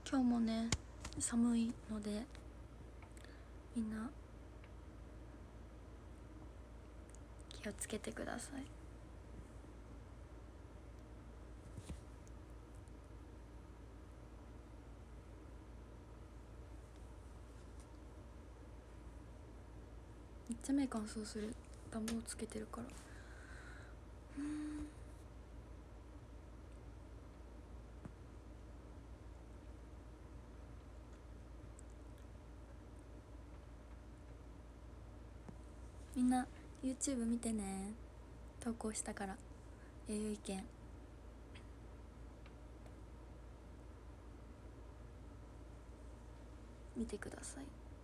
今日もね寒いのでみんな気をつけてください。めっちゃ目乾燥する。暖房つけてるから。みんな YouTube 見てね。投稿したから栄養意見見てください。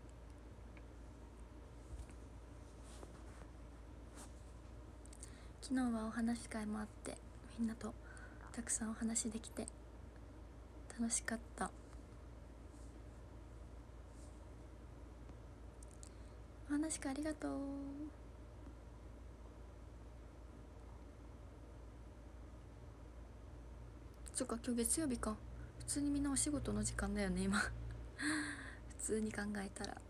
昨日はお話し会もあってみんなとたくさんお話できて楽しかった。お話し会ありがとう。そっか今日月曜日か。普通にみんなお仕事の時間だよね今普通に考えたら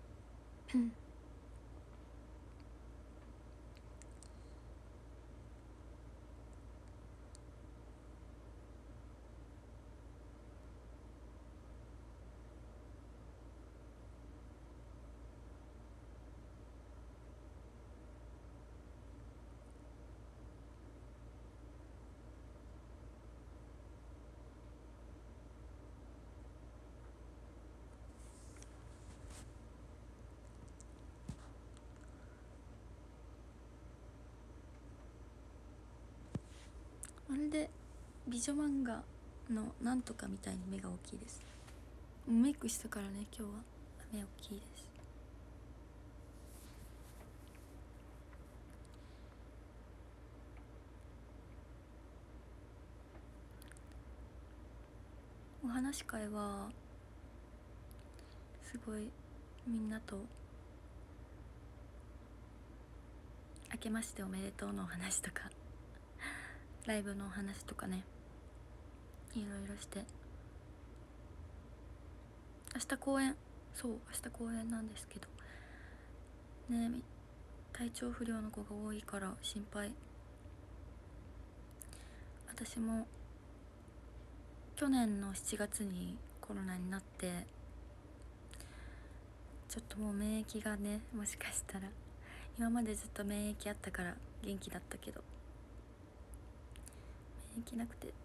まるで美女漫画のなんとかみたいに目が大きいです。メイクしたからね今日は目大きいです。お話し会はすごいみんなと明けましておめでとうのお話とかライブのお話とかねいろいろして、明日公演、そう明日公演なんですけどね、体調不良の子が多いから心配。私も去年の7月にコロナになってちょっともう免疫がね、もしかしたら今までずっと免疫あったから元気だったけど免疫なくて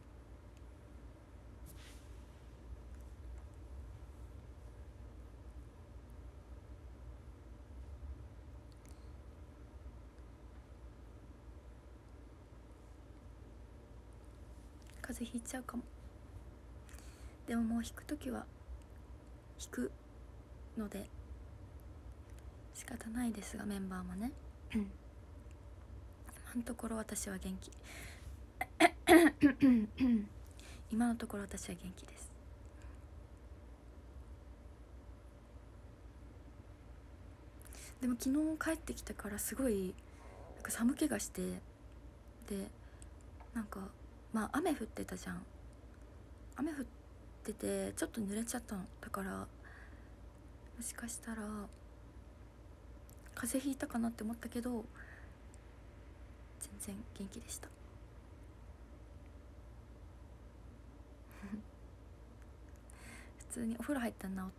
風邪ひいちゃうかも。でももう弾くときは弾くので仕方ないですが、メンバーもね今のところ私は元気今のところ私は元気です。でも昨日帰ってきてからすごいなんか寒気がして、でなんかまあ雨降ってたじゃん。雨降っててちょっと濡れちゃったの。だからもしかしたら風邪ひいたかなって思ったけど全然元気でした普通にお風呂入ったら治った。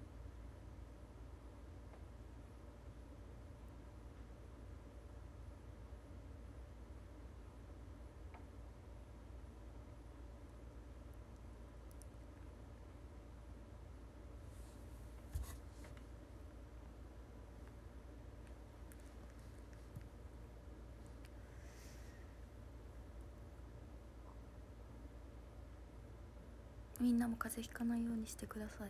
みんなも風邪ひかないようにしてください。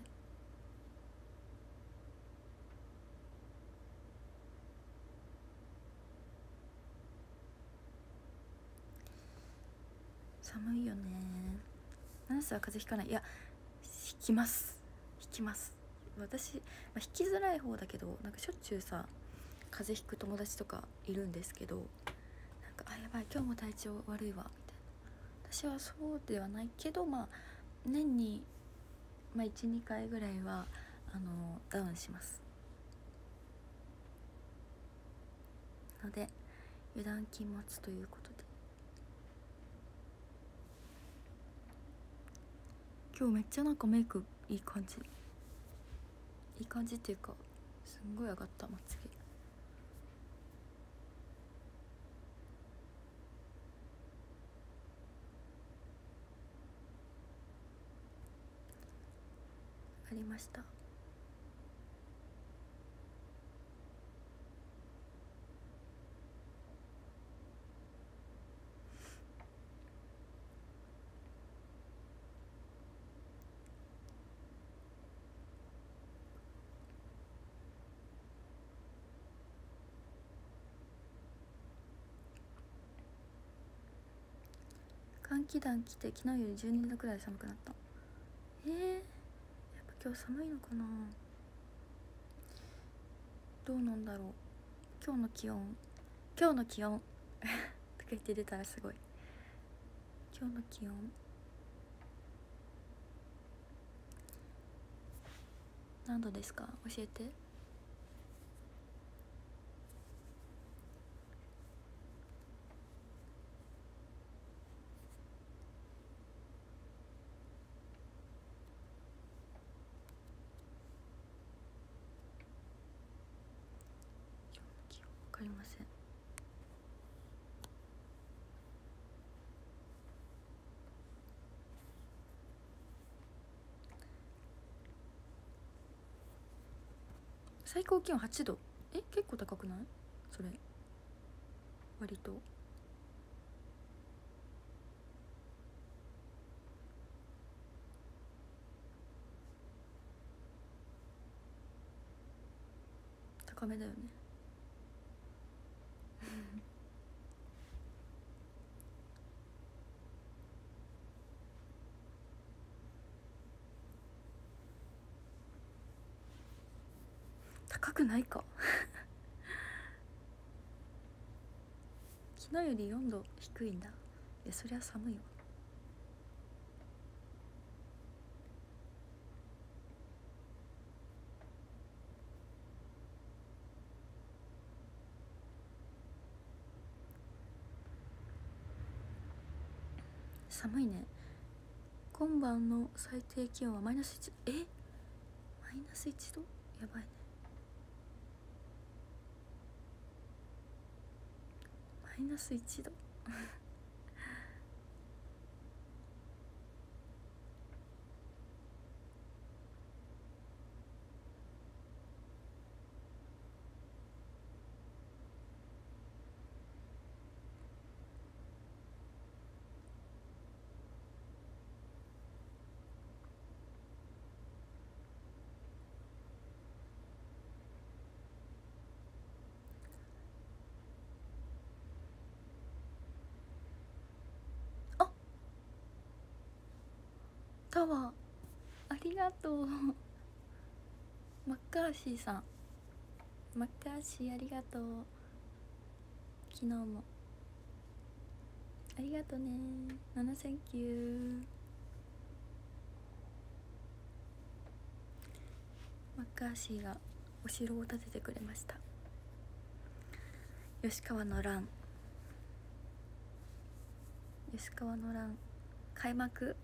寒いよね。ナナスは風邪ひかない。いや引きます、引きます。私、引きづらい方だけどなんかしょっちゅうさ風邪ひく友達とかいるんですけど、なんかやばい今日も体調悪いわみたいな。私はそうではないけど、まあ年にまあ12回ぐらいはダウンしますので、油断禁物ということで、今日めっちゃなんかメイクいい感じっていうか、すんごい上がった。まつげありました。寒気団来て昨日より12度くらい寒くなった。やっぱ今日寒いのかな。どうなんだろう。今日の気温とか言って出たらすごい。今日の気温何度ですか、教えて。気温分かりません。最高気温8度。結構高くない？それ割と。高めだよね高くないか昨日より4度低いんだ。いやそりゃ寒いわ。寒いね。今晩の最低気温はマイナス1。マイナス1度、やばいね。マイナス1度タワーありがとうマッカーシーさん、マッカーシーありがとう。昨日もありがとね。7センキュー。マッカーシーがお城を建ててくれました。吉川の乱開幕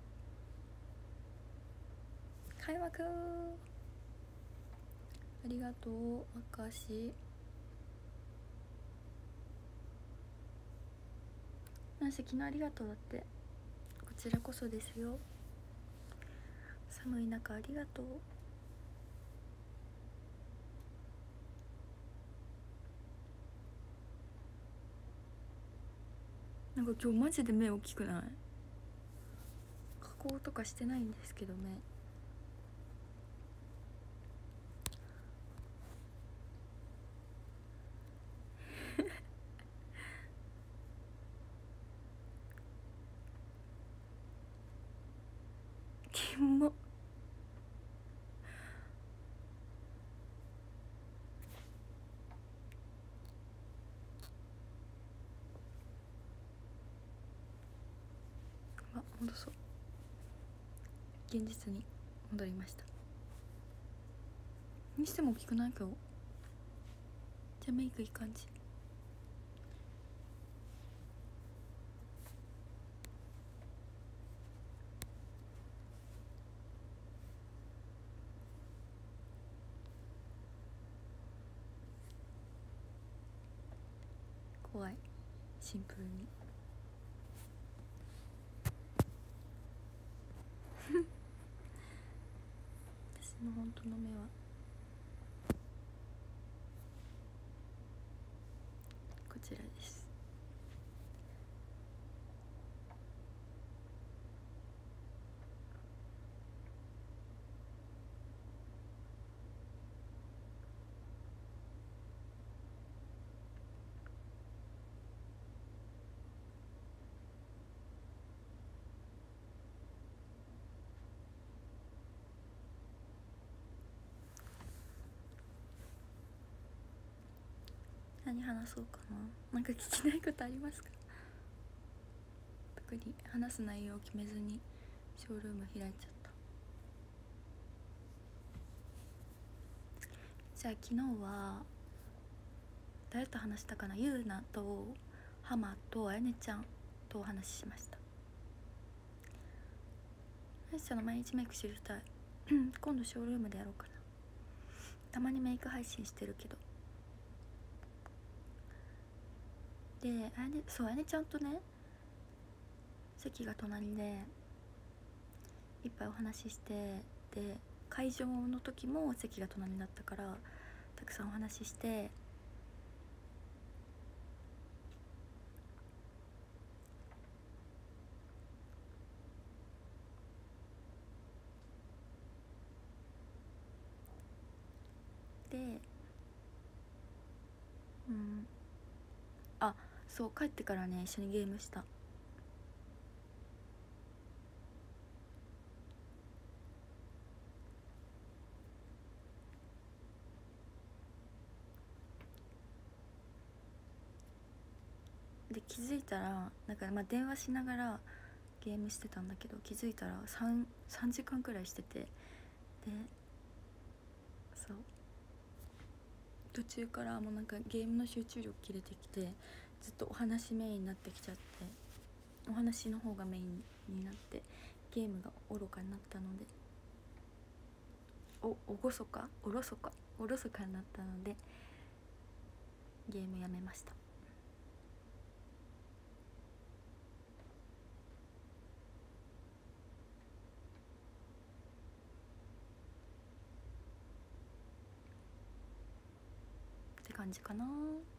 ありがとうマッカーシー。なんせ昨日ありがとうだって。こちらこそですよ。寒い中ありがとう。なんか今日マジで目大きくない？加工とかしてないんですけど目キモ。戻そう。現実に戻りました。にしても大きくない今日。じゃあメイクいい感じ。怖い、シンプルに私の本当の目はこちらです。何話そうかな。なんか聞きたいことありますか？特に話す内容を決めずにショールーム開いちゃった。じゃあ昨日は誰と話したかな。ゆうなとハマとあやねちゃんとお話ししました。あやねちゃんの毎日メイク知りたい今度ショールームでやろうかな。たまにメイク配信してるけど。であやねちゃんとね席が隣でいっぱいお話しして、で会場の時も席が隣だったからたくさんお話しして、であ、そう帰ってからね一緒にゲームした。で気づいたらなんか、電話しながらゲームしてたんだけど、気づいたら3時間くらいしてて、でそう途中からもうなんかゲームの集中力切れてきて、ずっとお話メインになってきちゃって、お話の方がメインになってゲームが愚かになったので、おろそかになったのでゲームやめました。って感じかな。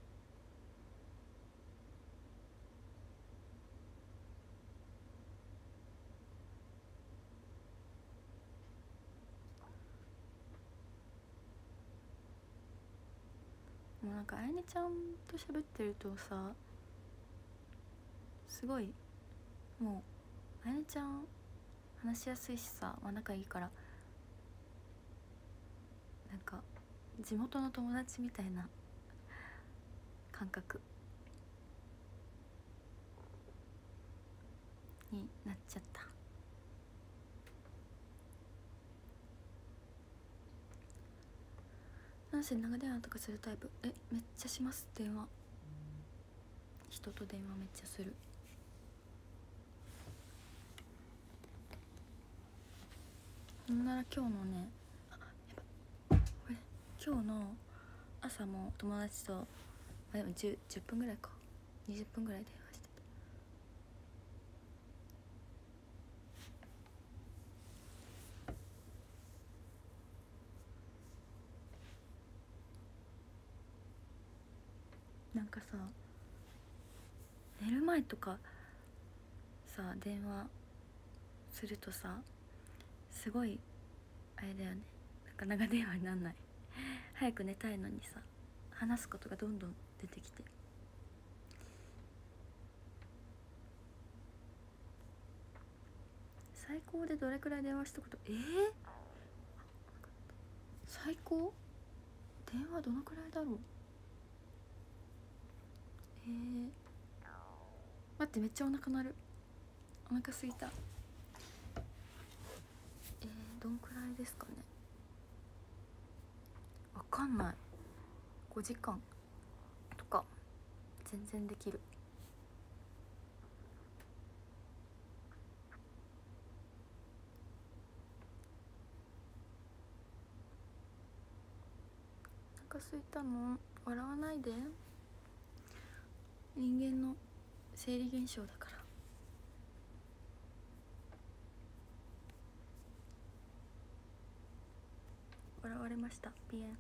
もうなんかあやねちゃんと喋ってるとさ、すごいもうあやねちゃん話しやすいしさ、仲いいから、なんか地元の友達みたいな感覚になっちゃった。なんせ長電話とかするタイプ？めっちゃします。電話、人と電話めっちゃする。なんなら今日のね、これ今日の朝も友達と、でも 10分ぐらいか、20分ぐらい電話してた。なんかさ、寝る前とかさ電話するとさ、すごいあれだよね、なんか長電話になんない早く寝たいのにさ、話すことがどんどん出てきて、最高でどれくらい電話したこと？最高電話どのくらいだろう。待って、めっちゃお腹鳴る。お腹すいた。 どんくらいですかね。わかんない。5時間とか全然できる。お腹すいたの？笑わないで。人間の生理現象だから。笑われました。ピエン。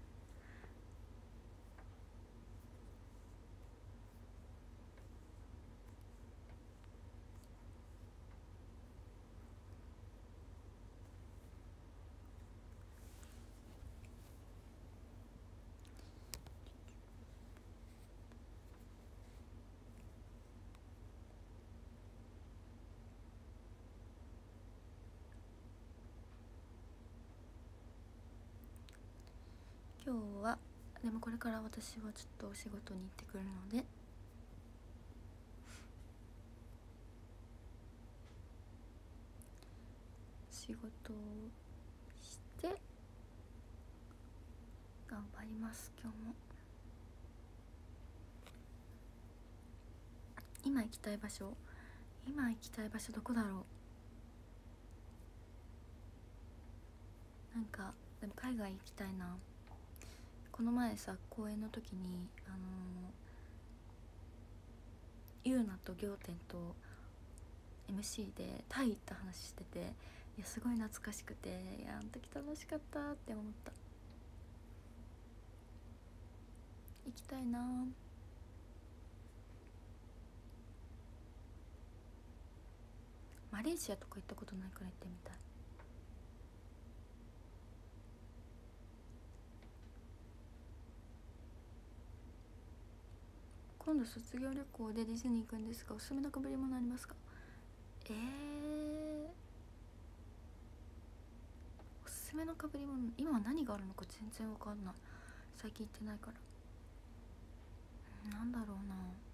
今日はでもこれから私はちょっとお仕事に行ってくるので、仕事をして頑張ります。今日も今行きたい場所どこだろう。なんかでも海外行きたいな。この前さ、公演の時にゆうなと仰天と MC でタイ行った話してて、いやすごい懐かしくて、いやあの時楽しかったって思った。行きたいな。マレーシアとか行ったことないから行ってみたい。今度卒業旅行でディズニー行くんですが、おすすめのかぶり物ありますか？おすすめのかぶり物、今は何があるのか全然わかんない。最近行ってないから。なんだろうな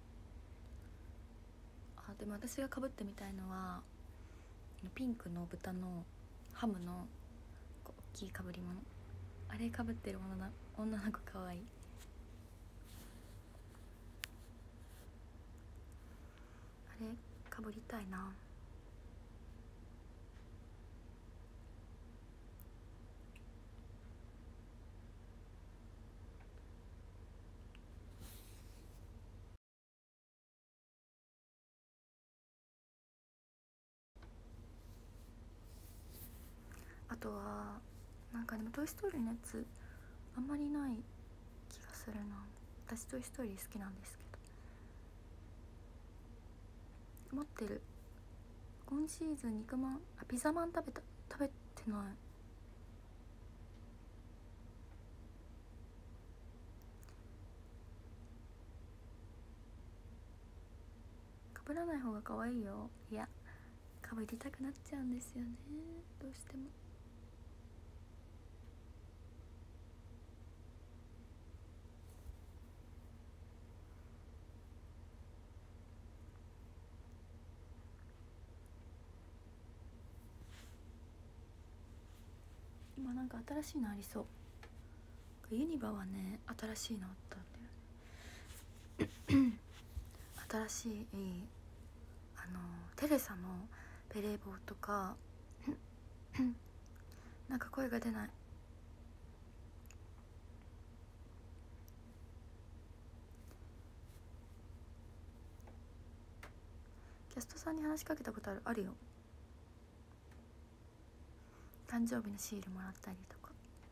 あ。でも私がかぶってみたいのはピンクの豚のハムの大きいかぶり物。あれかぶってる女の子かわいい。あれかぶりたいな。あとはなんかでもトイストーリーのやつあんまりない気がするな。私トイストーリー好きなんですけど。持ってる。今シーズン肉まん、ピザまん食べてない。かぶらない方が可愛いよ。いやかぶりたくなっちゃうんですよね、どうしても。今なんか新しいのありそう。ユニバはね新しいのあったんだよね。新しいテレサのベレー帽とかなんか声が出ない。キャストさんに話しかけたことあるよ。誕生日のシールもらったりとか。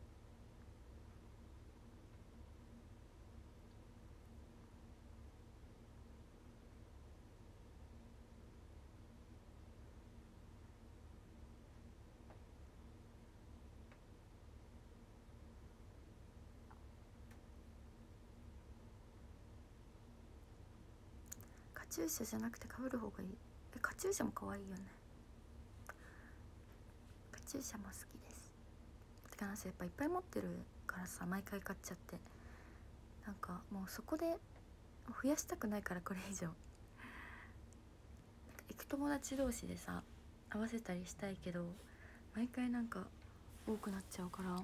カチューシャじゃなくてかぶる方がいい。カチューシャも可愛いよね。カチューシャも好きです。てかなんせやっぱいっぱい持ってるからさ、毎回買っちゃって、なんかもうそこで増やしたくないから、これ以上なんか行く友達同士でさ合わせたりしたいけど、 毎回なんか多くなっちゃうから。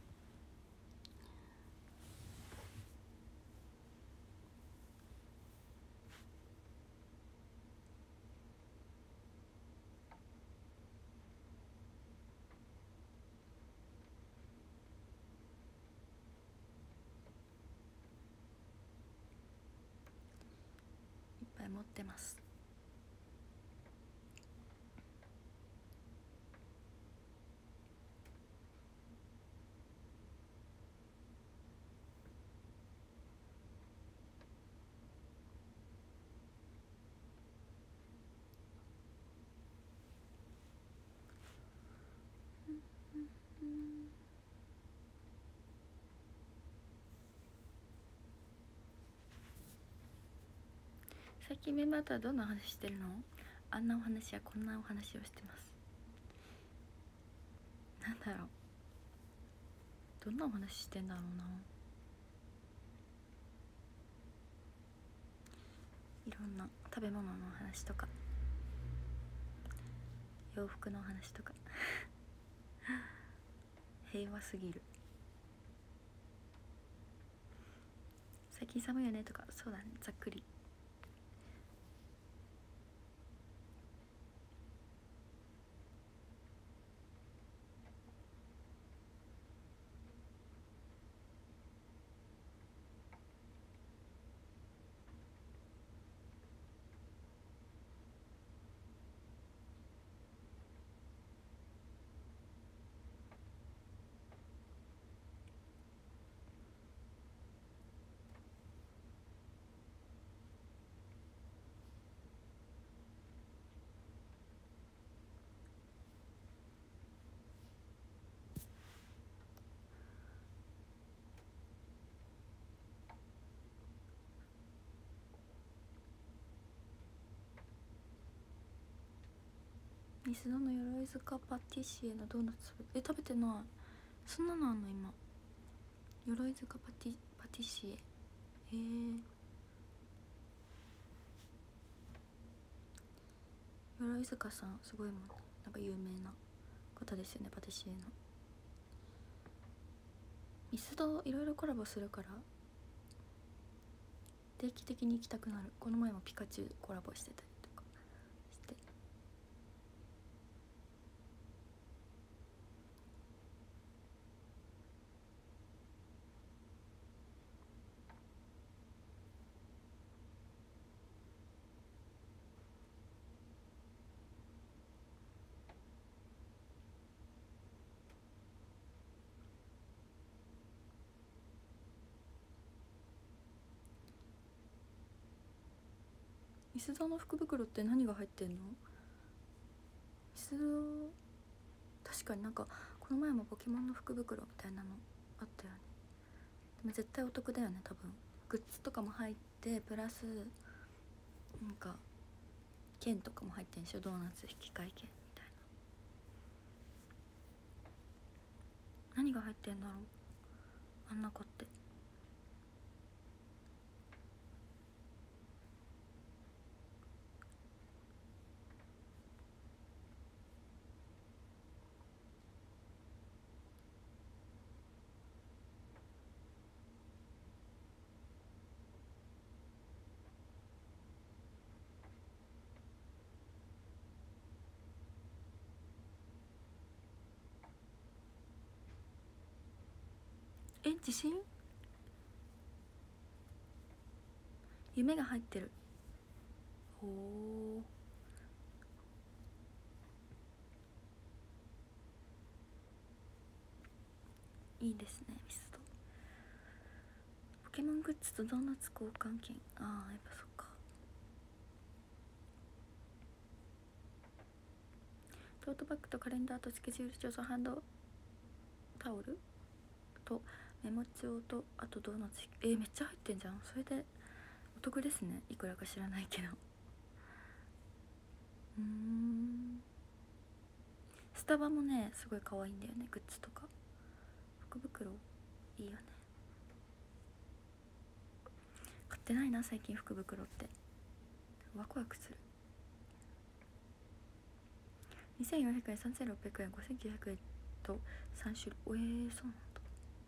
いっぱい持ってます。最近メンバーとはどんな話してるの？あんなお話やこんなお話をしてます。なんだろう、どんなお話してんだろうな。いろんな食べ物の話とか洋服の話とか平和すぎる。最近寒いよねとか、そうだね、ざっくり。ミスドの鎧塚パティシエのドーナツ食べてない。そんなのあんの今。鎧塚パティシエ、鎧塚さんすごいもんね、なんか有名な方ですよね、パティシエの。ミスドいろいろコラボするから定期的に行きたくなる。この前もピカチュウコラボしてたりとかして。ミスドの福袋って何が入ってんの？ミスド確かになんかこの前もポケモンの福袋みたいなのあったよね。でも絶対お得だよね多分。グッズとかも入ってプラスなんか券とかも入ってんでしょ、ドーナツ引き換え券みたいな。何が入ってんだろうあんな子って。自信？夢が入ってる。ほー、いいですねミスド。ポケモングッズとドーナツ交換券、ああやっぱそっか。トートバッグとカレンダーとスケジュール帳とハンドタオルとメモ帳とあとドーナツ、めっちゃ入ってんじゃん。それでお得ですね、いくらか知らないけど。スタバもねすごい可愛いんだよね、グッズとか福袋いいよね。買ってないな最近福袋って。ワクワクする。 2400円、3600円、5900円と3種類。そうなんだ。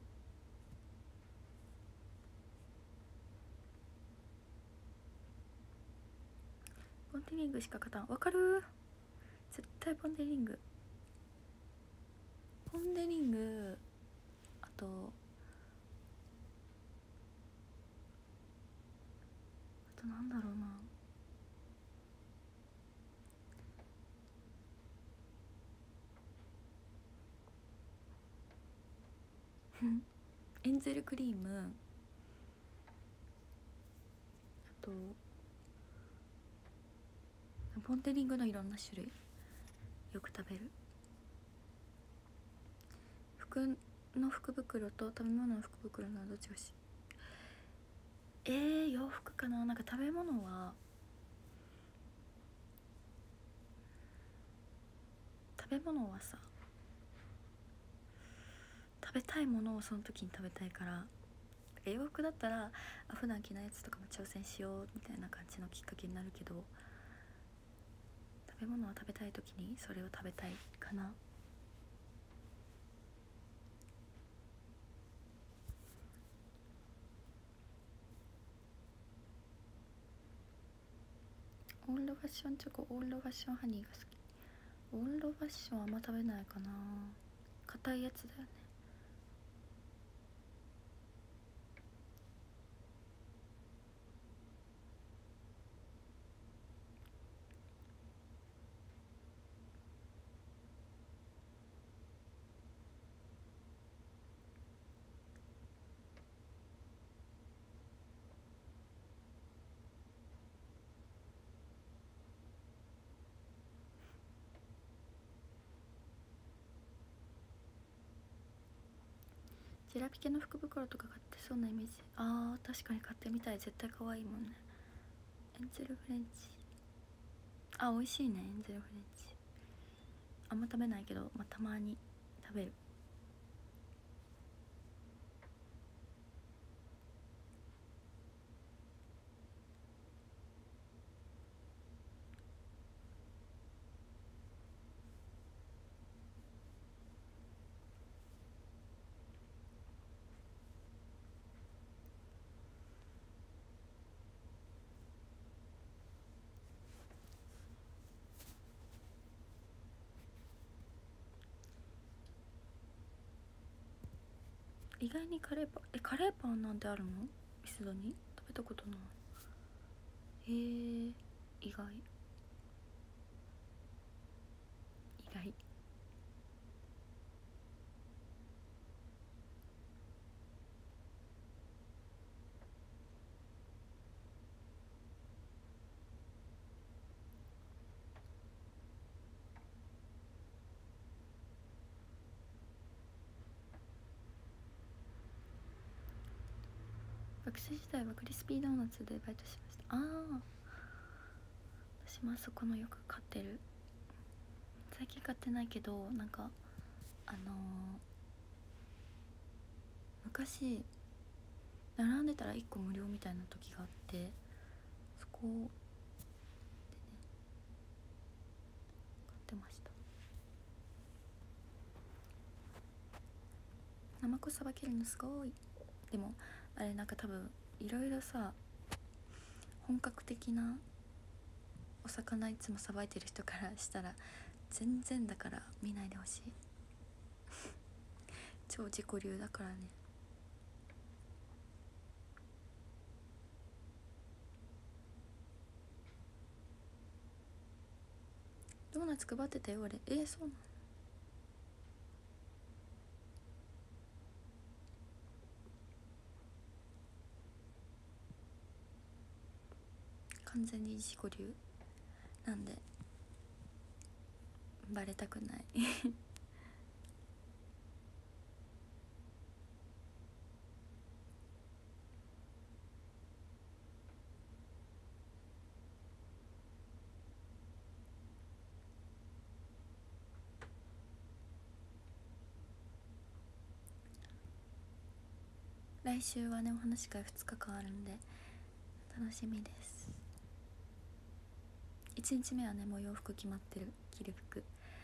ポンデリングしか勝たん。わかる。絶対ポンデリング。ポンデリング、あとなんだろうな。エンゼルクリーム、あとポンデリングのいろんな種類よく食べる。服の福袋と食べ物の福袋ならどっちがし洋服かな。なんか食べ物はさ、食べたいものをその時に食べたいから、洋服だったら普段着ないやつとかも挑戦しようみたいな感じのきっかけになるけど、食べ物は食べたい時にそれを食べたいかな。オールドファッションチョコ、オールドファッションハニーが好き。オールドファッションあんま食べないかな。硬いやつだよね。ジェラピケの福袋とか買ってそうなイメージ。確かに買ってみたい。絶対可愛いもんね。エンゼルフレンチ、美味しいね。エンゼルフレンチあんま食べないけど、たまに食べる。意外にカレーパンなんてあるの？ミスドに食べたことない。意外。学生時代はクリスピードーナツでバイトしました。私もあそこのよく買ってる。最近買ってないけど、なんか昔並んでたら1個無料みたいな時があって、そこでね買ってました。ナマコさばけるのすごい。でもあれなんか多分いろいろさ、本格的なお魚いつもさばいてる人からしたら全然だから見ないでほしい。超自己流だからね。ドーナツ配ってたよ俺。そうなの？完全に自己流なんでバレたくない。来週はねお話し会2日間あるんで楽しみです。1日目はねもう洋服決まってる。着る服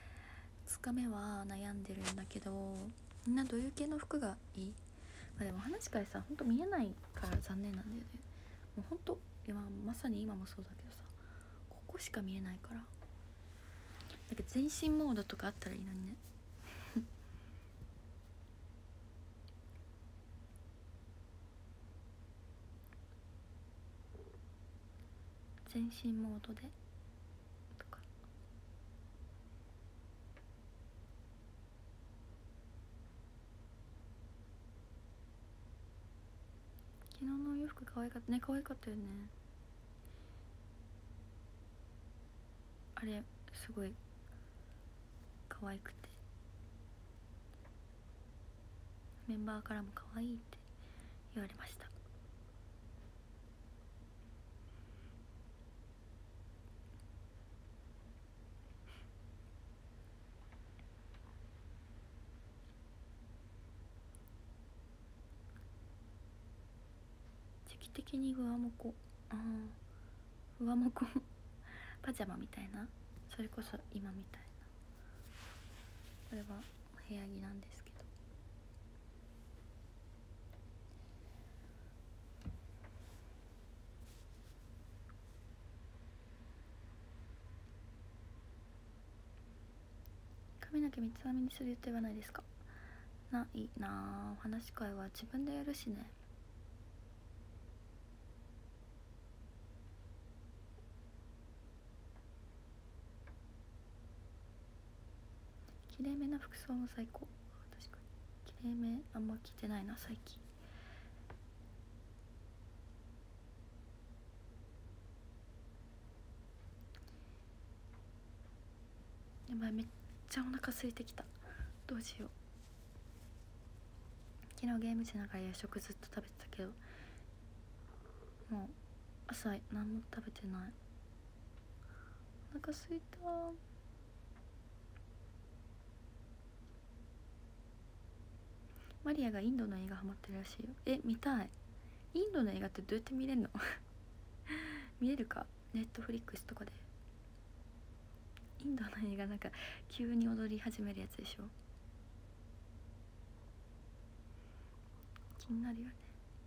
2日目は悩んでるんだけど、みんなどういう系の服がいい？まあ、でも話し会さほんと見えないから残念なんだよね。もうほんとまさに今もそうだけどさ、ここしか見えないから、だけど全身モードとかあったらいいのにね。全身モードでとか。昨日のお洋服可愛かったね。可愛かったよね。あれすごい可愛くて、メンバーからも可愛いって言われました。時期的に上もこ、上もこパジャマみたいな、それこそ今みたいな、これは部屋着なんですけど、髪の毛三つ編みにする予定はないですか？ないなあ。お話し会は自分でやるしね。きれいめな服装も最高。確かにきれいめあんま着てないな最近。やばい、めっちゃお腹空いてきた。どうしよう。昨日ゲームしながら夜食ずっと食べてたけど、もう朝何も食べてない。お腹空いた。マリアがインドの映画ハマってるらしいよ。見たい。インドの映画ってどうやって見れるの？見れるか、ネットフリックスとかで。インドの映画なんか急に踊り始めるやつでしょ。気になるよね。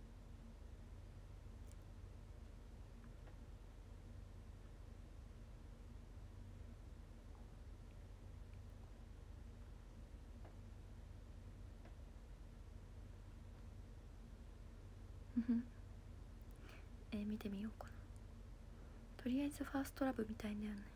見てみようかな。とりあえずファーストラブみたいんだよね。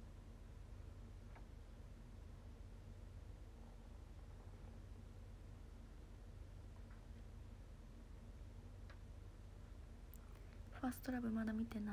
ファーストラブまだ見てない。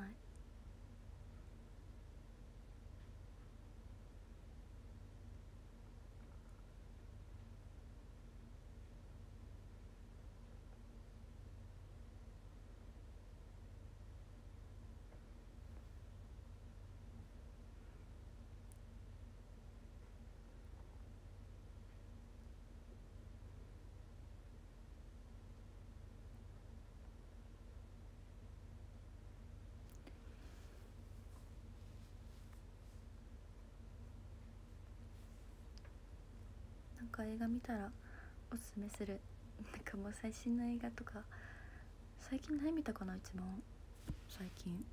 なんか映画見たらおすすめする。なんかもう最新の映画とか、最近何見たかな一番最近。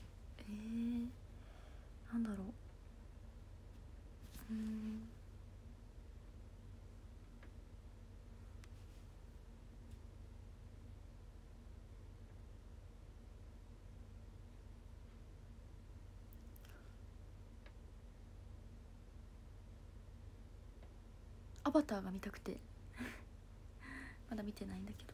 なんだろう。アバターが見たくてまだ見てないんだけど。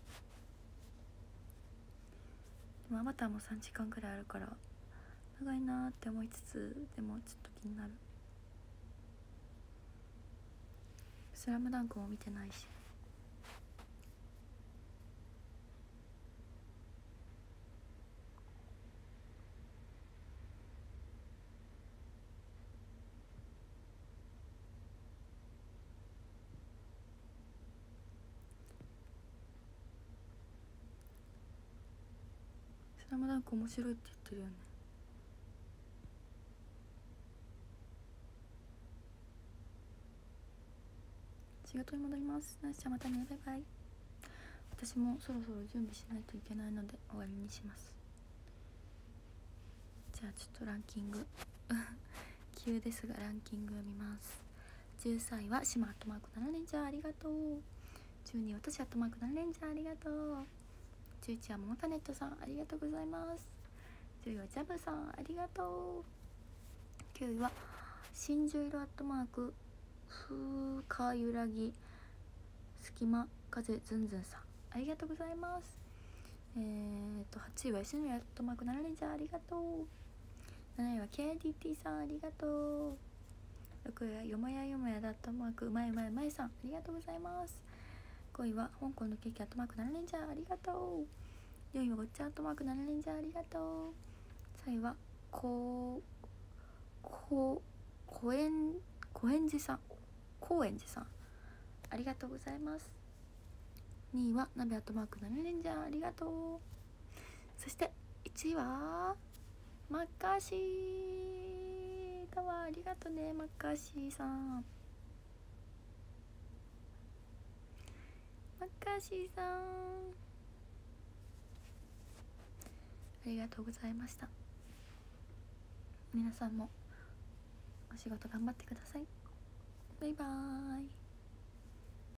でもアバターも3時間くらいあるから長いなーって思いつつ、でもちょっと気になる。スラムダンクも見てないし。スラムダンク面白いって言ってるよね。 仕事に戻ります。ナイスちゃんまたね、バイバイ。私もそろそろ準備しないといけないので終わりにします。じゃあちょっとランキング急ですがランキングを見ます。13位はシマアットマーク7レンジャーありがとう。12位はトシアットマーク7レンジャーありがとう。11位はモモタネットさんありがとうございます。10位はジャブさんありがとう。9位は真珠色アットマークふかゆらぎ隙間風ずんずんさんありがとうございます。8位は SN アットマーク7レンジャーありがとう。7位は KDT さんありがとう。6位はよもやよもやだアットマークうまいうまいうまいさんありがとうございます。5位は香港のケーキアットマーク7レンジャーありがとう。4位はごっちゃアットマーク7レンジャーありがとう。3位はこえんじさんありがとうございます。2位はなべアットマーク7レンジャーありがとう。そして1位はマッカーシーだわ。ありがとねマッカーシーさん。マッカーシーさんありがとうございました。皆さんもお仕事頑張ってください。バイバーイ。